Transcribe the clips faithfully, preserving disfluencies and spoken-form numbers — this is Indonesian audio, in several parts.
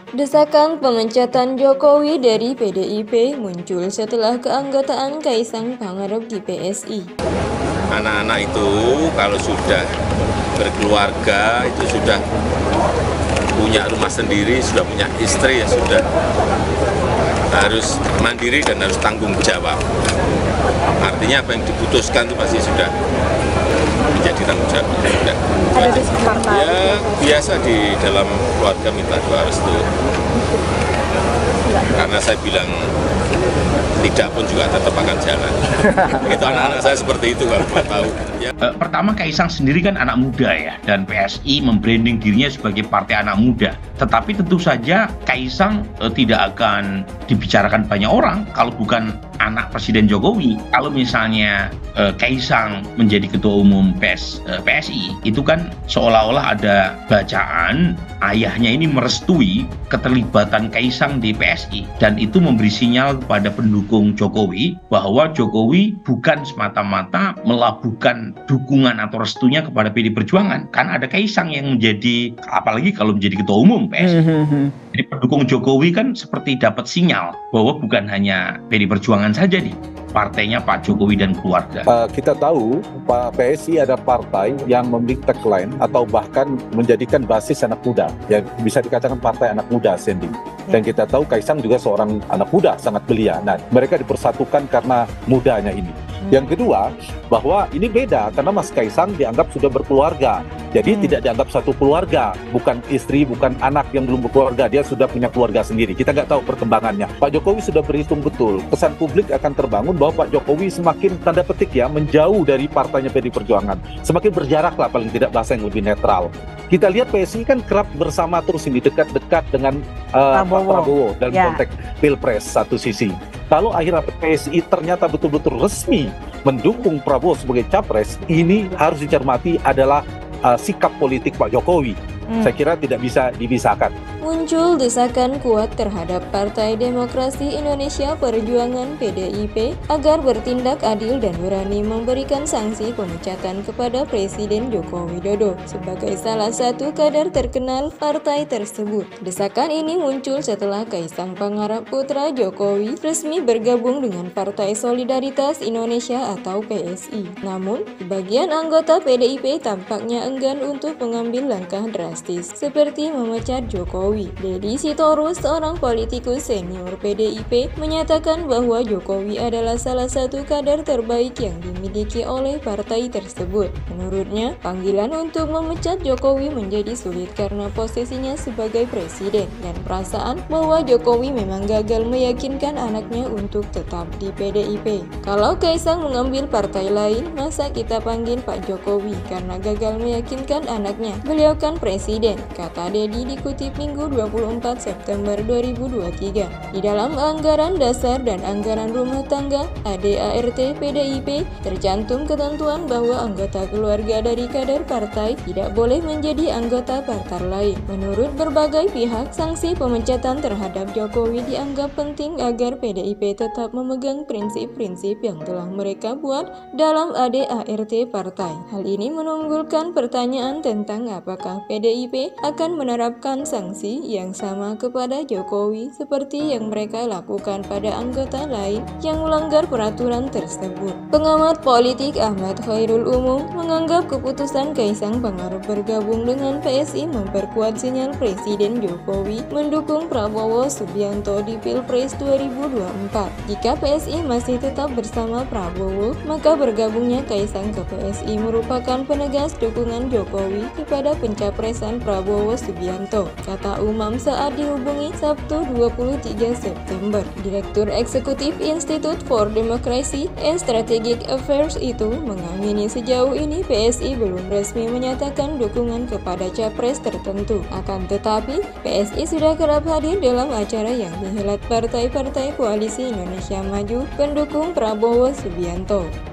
Desakan pemecatan Jokowi dari P D I P muncul setelah keanggotaan Kaisang Pangarep di P S I. Anak-anak itu kalau sudah berkeluarga, itu sudah punya rumah sendiri, sudah punya istri, ya sudah harus mandiri dan harus tanggung jawab. Artinya apa yang diputuskan itu pasti sudah menjadi tanggung jawab. Sudah. Ada di partai. Ya biasa di dalam keluarga minta doa restu. Karena saya bilang tidak pun juga tetap akan jalan. Itu anak-anak saya seperti itu kalau mau tahu. Ya. Pertama, Kaisang sendiri kan anak muda ya, dan P S I membranding dirinya sebagai partai anak muda. Tetapi tentu saja Kaisang eh, tidak akan dibicarakan banyak orang kalau bukan anak Presiden Jokowi. Kalau misalnya eh, Kaisang menjadi ketua umum P S, eh, P S I, itu kan seolah-olah ada bacaan ayahnya ini merestui keterlibatan Kaisang di P S I, dan itu memberi sinyal kepada pendukung Jokowi bahwa Jokowi bukan semata-mata melabuhkan dukungan atau restunya kepada P D I Perjuangan, kan ada Kaisang yang menjadi, apalagi kalau menjadi ketua umum P S I. Jadi pendukung Jokowi kan seperti dapat sinyal bahwa bukan hanya P D I Perjuangan saja nih, partainya Pak Jokowi dan keluarga. Uh, kita tahu Pak P S I ada partai yang memiliki tagline atau bahkan menjadikan basis anak muda, yang bisa dikatakan partai anak muda ascending. Dan kita tahu Kaisang juga seorang anak muda sangat belia. Nah, mereka dipersatukan karena mudanya ini. Yang kedua, bahwa ini beda karena Mas Kaisang dianggap sudah berkeluarga. Jadi hmm. tidak dianggap satu keluarga, bukan istri, bukan anak yang belum berkeluarga, dia sudah punya keluarga sendiri. Kita nggak tahu perkembangannya. Pak Jokowi sudah berhitung betul. Kesan publik akan terbangun bahwa Pak Jokowi semakin tanda petik ya menjauh dari partainya P D I Perjuangan. Semakin berjarak lah, paling tidak bahasa yang lebih netral. Kita lihat P S I kan kerap bersama terus ini, dekat-dekat dengan uh, Prabowo. Pak Prabowo dalam ya. konteks Pilpres satu sisi. Kalau akhirnya P S I ternyata betul-betul resmi mendukung Prabowo sebagai capres, ini harus dicermati adalah uh, sikap politik Pak Jokowi. Hmm. Saya kira tidak bisa dipisahkan. Muncul desakan kuat terhadap Partai Demokrasi Indonesia Perjuangan P D I P agar bertindak adil dan berani memberikan sanksi pemecatan kepada Presiden Joko Widodo sebagai salah satu kader terkenal partai tersebut. Desakan ini muncul setelah Kaisang Pangarep putra Jokowi resmi bergabung dengan Partai Solidaritas Indonesia atau P S I. Namun, sebagian anggota P D I P tampaknya enggan untuk mengambil langkah drastis seperti memecat Jokowi. Deddy Sitorus, seorang politikus senior P D I P, menyatakan bahwa Jokowi adalah salah satu kader terbaik yang dimiliki oleh partai tersebut. Menurutnya, panggilan untuk memecat Jokowi menjadi sulit karena posisinya sebagai presiden dan perasaan bahwa Jokowi memang gagal meyakinkan anaknya untuk tetap di P D I P. Kalau Kaisang mengambil partai lain, masa kita panggil Pak Jokowi karena gagal meyakinkan anaknya? Beliau kan presiden, kata Deddy dikutip Minggu dua puluh empat September dua ribu dua puluh tiga. Di dalam anggaran dasar dan anggaran rumah tangga A D A R T P D I P tercantum ketentuan bahwa anggota keluarga dari kader partai tidak boleh menjadi anggota partai lain. Menurut berbagai pihak, sanksi pemecatan terhadap Jokowi dianggap penting agar P D I P tetap memegang prinsip-prinsip yang telah mereka buat dalam A D A R T partai. Hal ini menimbulkan pertanyaan tentang apakah P D I P akan menerapkan sanksi yang sama kepada Jokowi seperti yang mereka lakukan pada anggota lain yang melanggar peraturan tersebut. Pengamat politik Ahmad Khairul Umum menganggap keputusan Kaisang Pangarep bergabung dengan P S I memperkuat sinyal Presiden Jokowi mendukung Prabowo Subianto di Pilpres dua ribu dua puluh empat. Jika P S I masih tetap bersama Prabowo, maka bergabungnya Kaisang ke P S I merupakan penegas dukungan Jokowi kepada pencapresan Prabowo Subianto, kata Umam saat dihubungi Sabtu dua puluh tiga September. Direktur Eksekutif Institute for Democracy and Strategic Affairs itu mengamini sejauh ini P S I belum resmi menyatakan dukungan kepada capres tertentu. Akan tetapi, P S I sudah kerap hadir dalam acara yang dihelat partai-partai koalisi Indonesia Maju pendukung Prabowo Subianto.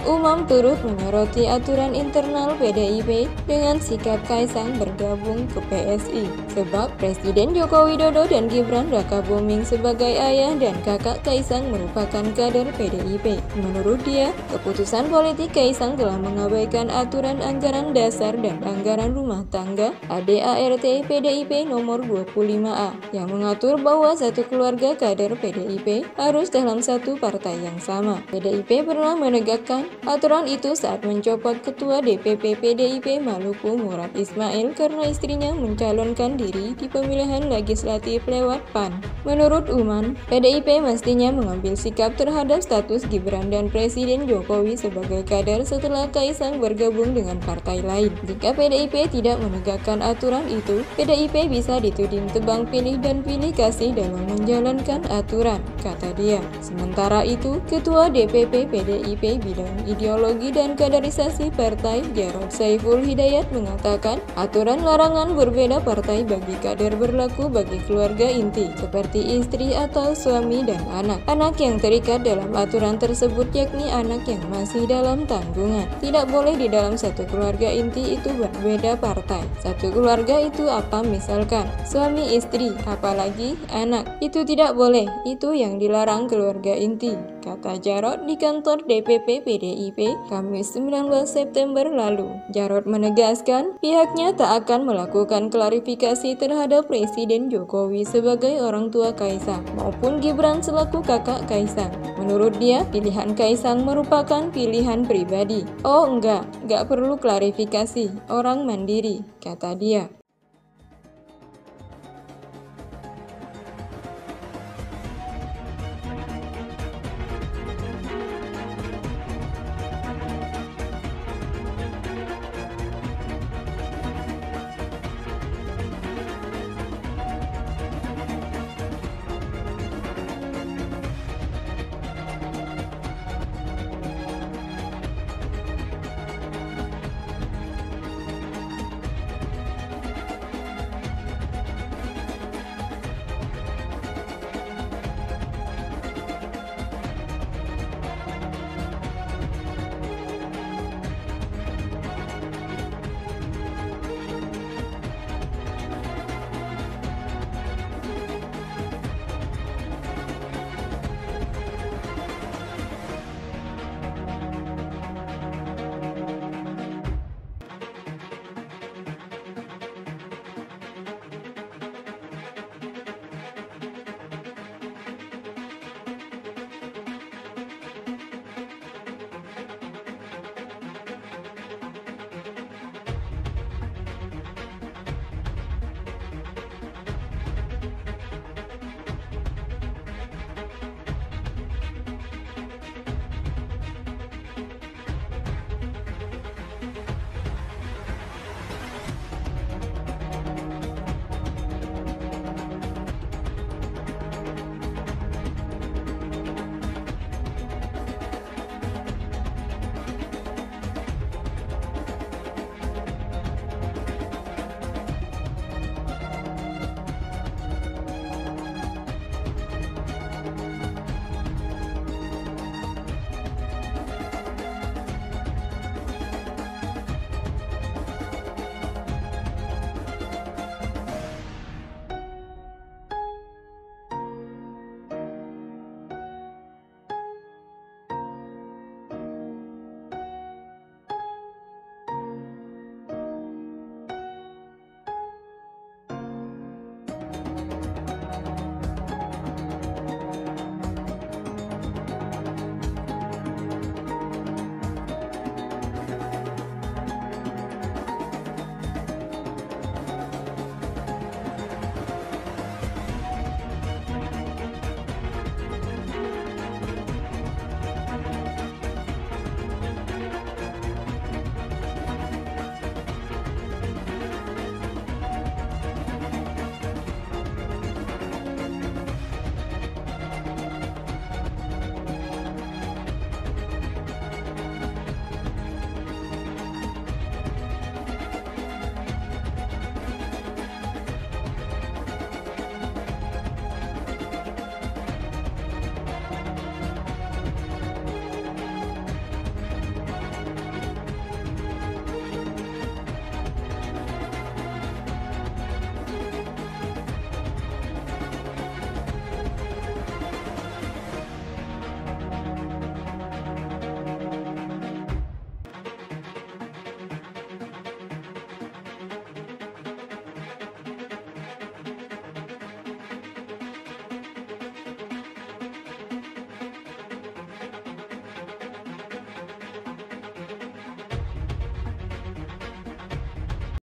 Umam turut menyoroti aturan internal P D I P dengan sikap Kaisang bergabung ke P S I. Sebab Presiden Joko Widodo dan Gibran Rakabuming sebagai ayah dan kakak Kaisang merupakan kader P D I P. Menurut dia, keputusan politik Kaisang telah mengabaikan aturan anggaran dasar dan anggaran rumah tangga A D A R T P D I P nomor dua puluh lima A yang mengatur bahwa satu keluarga kader P D I P harus dalam satu partai yang sama. P D I P pernah menegakkan aturan itu saat mencopot Ketua D P P P D I P Maluku Murad Ismail karena istrinya mencalonkan diri di pemilihan legislatif lewat P A N. Menurut Uman, P D I P mestinya mengambil sikap terhadap status Gibran dan Presiden Jokowi sebagai kader setelah Kaisang bergabung dengan partai lain. Jika P D I P tidak menegakkan aturan itu, P D I P bisa dituding tebang pilih dan pilih kasih dalam menjalankan aturan, kata dia. Sementara itu, Ketua D P P P D I P bidang ideologi dan kaderisasi partai Jarod Saiful Hidayat mengatakan aturan larangan berbeda partai bagi kader berlaku bagi keluarga inti seperti istri atau suami dan anak. Anak yang terikat dalam aturan tersebut yakni anak yang masih dalam tanggungan. Tidak boleh di dalam satu keluarga inti itu berbeda partai. Satu keluarga itu apa misalkan suami istri, apalagi anak. Itu tidak boleh, itu yang dilarang keluarga inti, kata Jarod di kantor D P P P D I P Kamis sembilan belas September lalu. Jarod menegaskan pihaknya tak akan melakukan klarifikasi terhadap Presiden Jokowi sebagai orang tua Kaisang maupun Gibran selaku kakak Kaisang. Menurut dia, pilihan Kaisang merupakan pilihan pribadi. Oh enggak, enggak perlu klarifikasi, orang mandiri, kata dia.